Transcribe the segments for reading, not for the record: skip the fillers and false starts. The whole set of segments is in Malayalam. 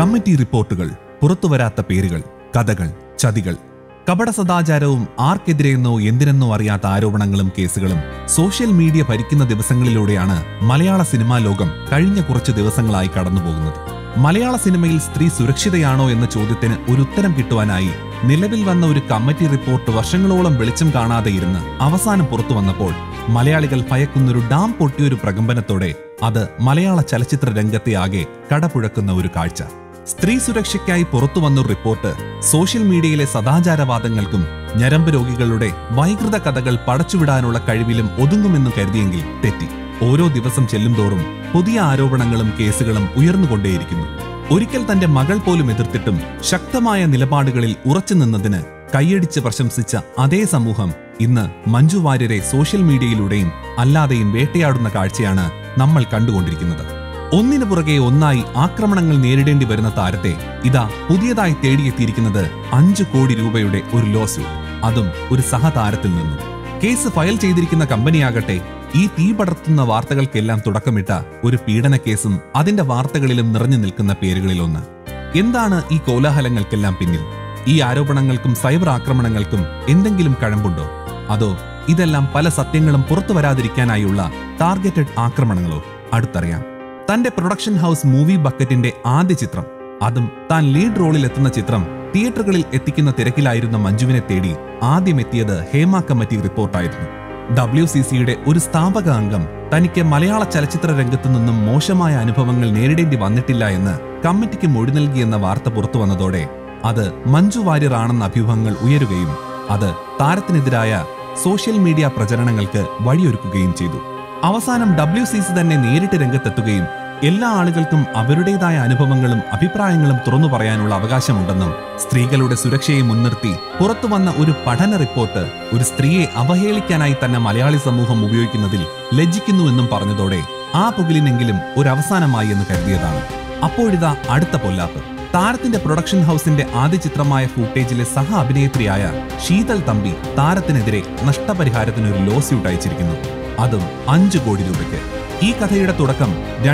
കമ്മിറ്റി റിപ്പോർട്ടുകൾ, പുറത്തുവരാത്ത പേരുകൾ, കഥകൾ, ചതികൾ, കപട സദാചാരവും ആർക്കെതിരെയെന്നോ എന്തിനെന്നോ അറിയാത്ത ആരോപണങ്ങളും കേസുകളും സോഷ്യൽ മീഡിയ ഭരിക്കുന്ന ദിവസങ്ങളിലൂടെയാണ് മലയാള സിനിമാ ലോകം കഴിഞ്ഞ കുറച്ച് ദിവസങ്ങളായി കടന്നുപോകുന്നത്. മലയാള സിനിമയിൽ സ്ത്രീ സുരക്ഷിതയാണോ എന്ന ചോദ്യത്തിന് ഒരു ഉത്തരം കിട്ടുവാനായി നിലവിൽ വന്ന ഒരു കമ്മിറ്റി റിപ്പോർട്ട് വർഷങ്ങളോളം വെളിച്ചം കാണാതെ ഇരുന്ന് അവസാനം പുറത്തു വന്നപ്പോൾ മലയാളികൾ ഭയക്കുന്നൊരു ഡാം പൊട്ടിയൊരു പ്രകമ്പനത്തോടെ അത് മലയാള ചലച്ചിത്ര രംഗത്തെ ആകെ കടപുഴക്കുന്ന ഒരു കാഴ്ച. സ്ത്രീ സുരക്ഷയ്ക്കായി പുറത്തു വന്നൊരു റിപ്പോർട്ട് സോഷ്യൽ മീഡിയയിലെ സദാചാരവാദങ്ങൾക്കും ഞരമ്പ് രോഗികളുടെ വൈകൃത കഥകൾ പടച്ചുവിടാനുള്ള കഴിവിലും ഒതുങ്ങുമെന്ന് കരുതിയെങ്കിൽ തെറ്റി. ഓരോ ദിവസം ചെല്ലുംതോറും പുതിയ ആരോപണങ്ങളും കേസുകളും ഉയർന്നുകൊണ്ടേയിരിക്കുന്നു. ഒരിക്കൽ തന്റെ മകൾ പോലും എതിർത്തിട്ടും ശക്തമായ നിലപാടുകളിൽ ഉറച്ചു നിന്നതിന് കൈയടിച്ച് പ്രശംസിച്ച അതേ സമൂഹം ഇന്ന് മഞ്ജു വാര്യരെ സോഷ്യൽ മീഡിയയിലൂടെയും അല്ലാതെയും വേട്ടയാടുന്ന കാഴ്ചയാണ് നമ്മൾ കണ്ടുകൊണ്ടിരിക്കുന്നത്. ഒന്നിനു പുറകെ ഒന്നായി ആക്രമണങ്ങൾ നേരിടേണ്ടി വരുന്ന താരത്തെ ഇതാ പുതിയതായി തേടിയെത്തിയിരിക്കുന്നത് 5 കോടി രൂപയുടെ ഒരു ലോസ്യൂട്ട്, അതും ഒരു സഹതാരത്തിൽ നിന്നും. കേസ് ഫയൽ ചെയ്തിരിക്കുന്ന കമ്പനിയാകട്ടെ ഈ തീ പടർത്തുന്ന വാർത്തകൾക്കെല്ലാം തുടക്കമിട്ട ഒരു പീഡന കേസും അതിന്റെ വാർത്തകളിലും നിറഞ്ഞു നിൽക്കുന്ന പേരുകളിലൊന്ന്. എന്താണ് ഈ കോലാഹലങ്ങൾക്കെല്ലാം പിന്നിൽ? ഈ ആരോപണങ്ങൾക്കും സൈബർ ആക്രമണങ്ങൾക്കും എന്തെങ്കിലും കഴമ്പുണ്ടോ? അതോ ഇതെല്ലാം പല സത്യങ്ങളും പുറത്തു വരാതിരിക്കാനായുള്ള ടാർഗറ്റഡ് ആക്രമണങ്ങളോ? അടുത്തറിയാം. തന്റെ പ്രൊഡക്ഷൻ ഹൗസ് മൂവി ബക്കറ്റിന്റെ ആദ്യ ചിത്രം, അതും താൻ ലീഡ് റോളിൽ എത്തുന്ന ചിത്രം തിയേറ്ററുകളിൽ എത്തിക്കുന്ന തിരക്കിലായിരുന്ന മഞ്ജുവിനെ തേടി ആദ്യം എത്തിയത് ഹേമ കമ്മിറ്റി റിപ്പോർട്ടായിരുന്നു. WCCയുടെ ഒരു സ്ഥാപക അംഗം തനിക്ക് മലയാള ചലച്ചിത്ര രംഗത്തു നിന്നും മോശമായ അനുഭവങ്ങൾ നേരിടേണ്ടി വന്നിട്ടില്ല എന്ന് കമ്മിറ്റിക്ക് മൊഴി നൽകിയെന്ന വാർത്ത പുറത്തു വന്നതോടെ അത് മഞ്ജു വാര്യർ ആണെന്ന അഭ്യൂഹങ്ങൾ ഉയരുകയും അത് താരത്തിനെതിരായ സോഷ്യൽ മീഡിയ പ്രചരണങ്ങൾക്ക് വഴിയൊരുക്കുകയും ചെയ്തു. അവസാനം WCC തന്നെ നേരിട്ട് രംഗത്തെത്തുകയും എല്ലാ ആളുകൾക്കും അവരുടേതായ അനുഭവങ്ങളും അഭിപ്രായങ്ങളും തുറന്നു പറയാനുള്ള അവകാശമുണ്ടെന്നും സ്ത്രീകളുടെ സുരക്ഷയെ മുൻനിർത്തി പുറത്തുവന്ന ഒരു പഠന റിപ്പോർട്ട് ഒരു സ്ത്രീയെ അവഹേളിക്കാനായി തന്നെ മലയാളി സമൂഹം ഉപയോഗിക്കുന്നതിൽ ലജ്ജിക്കുന്നുവെന്നും പറഞ്ഞതോടെ ആ പുകിലിനെങ്കിലും ഒരു അവസാനമായി എന്ന് കരുതിയതാണ്. അപ്പോഴിതാ അടുത്ത പൊല്ലാപ്പ്. താരത്തിന്റെ പ്രൊഡക്ഷൻ ഹൗസിന്റെ ആദ്യ ചിത്രമായ ഫൂട്ടേജിലെ സഹ അഭിനേത്രിയായ ശീതൽ തമ്പി താരത്തിനെതിരെ നഷ്ടപരിഹാരത്തിനൊരു ലോസ്യൂട്ട് അയച്ചിരിക്കുന്നു, അതും 5 കോടി രൂപയ്ക്ക്. ഈ കഥയുടെ തുടക്കം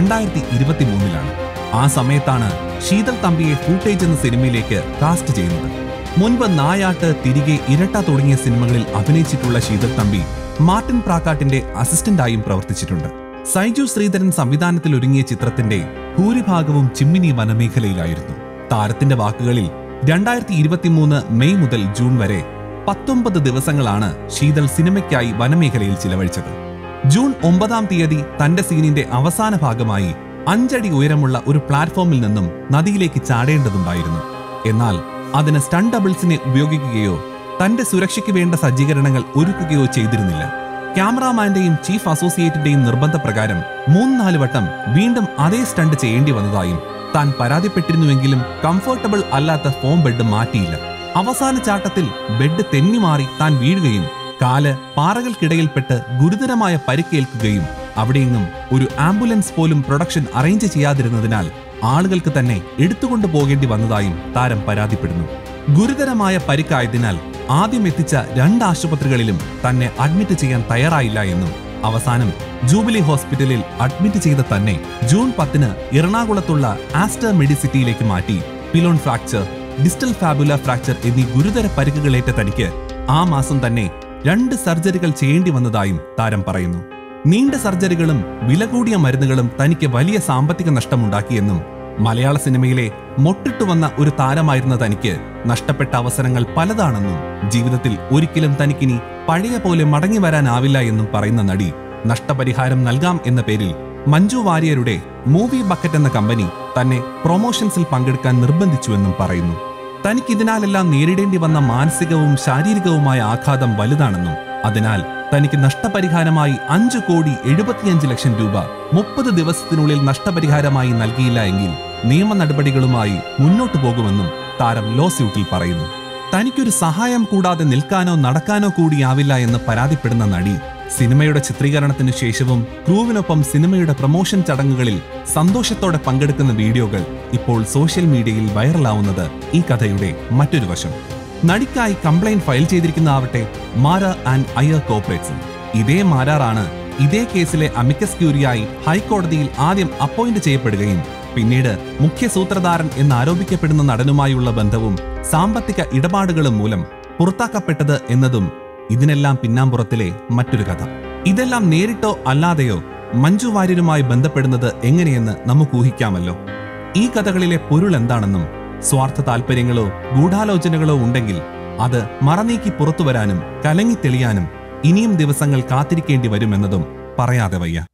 2023-ലാണ്. ആ സമയത്താണ് ശീതൽ തമ്പിയെ ഫൂട്ടേജ് എന്ന സിനിമയിലേക്ക് കാസ്റ്റ് ചെയ്യുന്നത്. മുൻപ് നായാട്ട്, തിരികെ, ഇരട്ട തുടങ്ങിയ സിനിമകളിൽ അഭിനയിച്ചിട്ടുള്ള ശീതൽ തമ്പി മാർട്ടിൻ പ്രാക്കാട്ടിന്റെ അസിസ്റ്റന്റായും പ്രവർത്തിച്ചിട്ടുണ്ട്. സൈജു ശ്രീധരൻ സംവിധാനത്തിൽ ഒരുങ്ങിയ ചിത്രത്തിന്റെ ഭൂരിഭാഗവും ചിമ്മിനി വനമേഖലയിലായിരുന്നു. താരത്തിന്റെ വാക്കുകളിൽ 2023 മെയ് മുതൽ ജൂൺ വരെ 19 ദിവസങ്ങളാണ് ശീതൽ സിനിമയ്ക്കായി വനമേഖലയിൽ ചിലവഴിച്ചത്. ജൂൺ 9-ാം തീയതി തന്റെ സീനിന്റെ അവസാന ഭാഗമായി 5 അടി ഉയരമുള്ള ഒരു പ്ലാറ്റ്ഫോമിൽ നിന്നും നദിയിലേക്ക് ചാടേണ്ടതുണ്ടായിരുന്നു. എന്നാൽ അതിന് സ്റ്റണ്ട് ഡബിൾസിനെ ഉപയോഗിക്കുകയോ തന്റെ സുരക്ഷയ്ക്ക് വേണ്ട സജ്ജീകരണങ്ങൾ ഒരുക്കുകയോ ചെയ്തിരുന്നില്ല. ക്യാമറാമാന്റെയും ചീഫ് അസോസിയേറ്റിന്റെയും നിർബന്ധപ്രകാരം 3-4 വട്ടം വീണ്ടും അതേ സ്റ്റണ്ട് ചെയ്യേണ്ടി വന്നതായും താൻ പരാതിപ്പെട്ടിരുന്നുവെങ്കിലും കംഫർട്ടബിൾ അല്ലാത്ത ഫോം ബെഡ് മാറ്റിയില്ല. അവസാന ചാട്ടത്തിൽ ബെഡ് തെന്നിമാറി താൻ വീഴുകയും കാല് പാറകൾക്കിടയിൽപ്പെട്ട് ഗുരുതരമായ പരിക്കേൽക്കുകയും അവിടെയെങ്ങും ഒരു ആംബുലൻസ് പോലും പ്രൊഡക്ഷൻ അറേഞ്ച് ചെയ്യാതിരുന്നതിനാൽ ആളുകൾക്ക് തന്നെ എടുത്തുകൊണ്ടു പോകേണ്ടി വന്നതായും താരം പരാതിപ്പെടുന്നു. ഗുരുതരമായ പരിക്കായതിനാൽ ആദ്യം എത്തിച്ച 2 ആശുപത്രികളിലും തന്നെ അഡ്മിറ്റ് ചെയ്യാൻ തയ്യാറായില്ല എന്നും അവസാനം ജൂബിലി ഹോസ്പിറ്റലിൽ അഡ്മിറ്റ് ചെയ്ത തന്നെ ജൂൺ 10-ന് എറണാകുളത്തുള്ള ആസ്റ്റർ മെഡിസിറ്റിയിലേക്ക് മാറ്റി pilon fracture, distal fibula fracture എന്നീ ഗുരുതര പരിക്കുകളേറ്റ തനിക്ക് ആ മാസം തന്നെ 2 സർജറികൾ ചെയ്യേണ്ടി വന്നതായും താരം പറയുന്നു. നീണ്ട സർജറികളും വില കൂടിയ മരുന്നുകളും തനിക്ക് വലിയ സാമ്പത്തിക നഷ്ടമുണ്ടാക്കിയെന്നും മലയാള സിനിമയിലെ മൊട്ടിട്ടു വന്ന ഒരു താരമായിരുന്ന തനിക്ക് നഷ്ടപ്പെട്ട അവസരങ്ങൾ പലതാണെന്നും ജീവിതത്തിൽ ഒരിക്കലും തനിക്കിനി പഴയ പോലെ മടങ്ങി വരാനാവില്ല എന്നും പറയുന്ന നടി നഷ്ടപരിഹാരം നൽകാം എന്ന പേരിൽ മഞ്ജു വാര്യരുടെ മൂവി ബക്കറ്റ് എന്ന കമ്പനി തന്നെ പ്രൊമോഷൻസിൽ പങ്കെടുക്കാൻ നിർബന്ധിച്ചുവെന്നും പറയുന്നു. തനിക്കിതിനാലെല്ലാം നേരിടേണ്ടി വന്ന മാനസികവും ശാരീരികവുമായ ആഘാതം വലുതാണെന്നും അതിനാൽ തനിക്ക് നഷ്ടപരിഹാരമായി 5,75,00,000 രൂപ 30 ദിവസത്തിനുള്ളിൽ നഷ്ടപരിഹാരമായി നൽകിയില്ല എങ്കിൽ നിയമ നടപടികളുമായി മുന്നോട്ടു പോകുമെന്നും താരം ലോസ്യൂട്ടിൽ പറയുന്നു. തനിക്കൊരു സഹായം കൂടാതെ നിൽക്കാനോ നടക്കാനോ കൂടിയാവില്ല എന്ന് പരാതിപ്പെടുന്ന നടി സിനിമയുടെ ചിത്രീകരണത്തിന് ശേഷവും ക്രൂവിനൊപ്പം സിനിമയുടെ പ്രൊമോഷൻ ചടങ്ങുകളിൽ സന്തോഷത്തോടെ പങ്കെടുക്കുന്ന വീഡിയോകൾ ഇപ്പോൾ സോഷ്യൽ മീഡിയയിൽ വൈറലാവുന്നത് ഈ കഥയുടെ മറ്റൊരു വശം. നടിക്കായി കംപ്ലൈന്റ് ഫയൽ ചെയ്തിരിക്കുന്നതാവട്ടെ മാര ആൻഡ് അയ്യർ കോർപ്പറേറ്റ്സും. ഇതേ മാരാറാണ് ഇതേ കേസിലെ അമിക്കസ് ക്യൂറിയായി ഹൈക്കോടതിയിൽ ആദ്യം അപ്പോയിന്റ് ചെയ്യപ്പെടുകയും പിന്നീട് മുഖ്യ സൂത്രധാരൻ എന്നാരോപിക്കപ്പെടുന്ന നടനുമായുള്ള ബന്ധവും സാമ്പത്തിക ഇടപാടുകളും മൂലം പുറത്താക്കപ്പെട്ടത് എന്നതും ഇതിനെല്ലാം പിന്നാമ്പുറത്തിലെ മറ്റൊരു കഥ. ഇതെല്ലാം നേരിട്ടോ അല്ലാതെയോ മഞ്ജു വാര്യരുമായി ബന്ധപ്പെടുന്നത് എങ്ങനെയെന്ന് നമുക്ക് ഊഹിക്കാമല്ലോ. ഈ കഥകളിലെ പൊരുൾ എന്താണെന്നും സ്വാർത്ഥ താല്പര്യങ്ങളോ ഗൂഢാലോചനകളോ ഉണ്ടെങ്കിൽ അത് മറനീക്കി പുറത്തുവരാനും കലങ്ങി തെളിയാനും ഇനിയും ദിവസങ്ങൾ കാത്തിരിക്കേണ്ടി വരുമെന്നതും പറയാതെ വയ്യ.